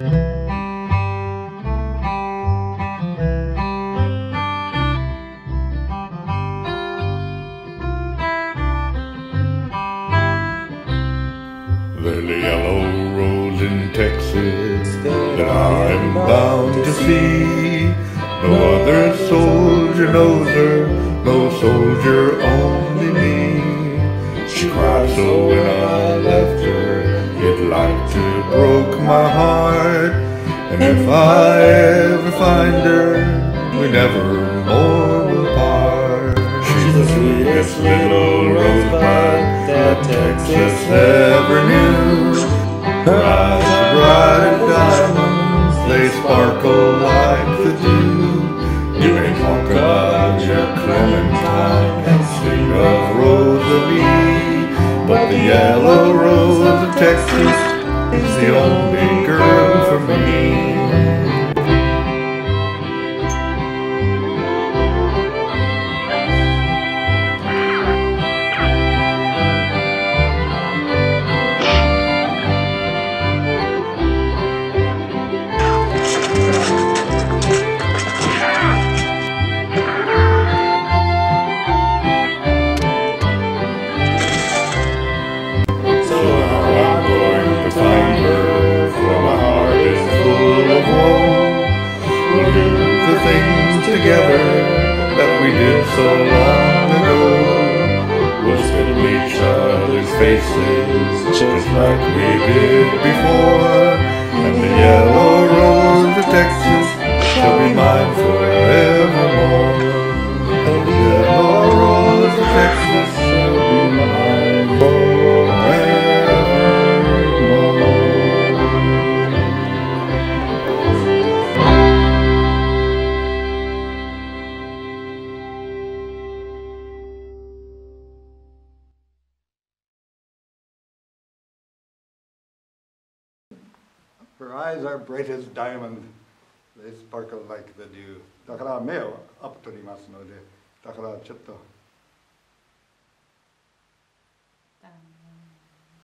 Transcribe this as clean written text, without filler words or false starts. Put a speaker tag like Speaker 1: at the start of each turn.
Speaker 1: There's a yellow rose in Texas that I'm bound to see. No other soldier knows her, no soldier, only me. She cried so when I left her, it like to broke my heart. And if I ever find her, we never more will part. She's the sweetest little rosebud that Texas ever knew. Her eyes are bright as diamonds, they sparkle like the dew. You may talk about your Clementine and sing of Rosalie, but the yellow rose of Texas is the only girl for me. Together that we did so long ago. We'll spit in each other's faces just like we did before. And the yellow rose of Texas shall be mine forevermore. And the yellow rose of Texas shall be mine forevermore.
Speaker 2: Her eyes are bright as diamond. They sparkle like the dew. だから目をアップ取りますので、だからちょっと。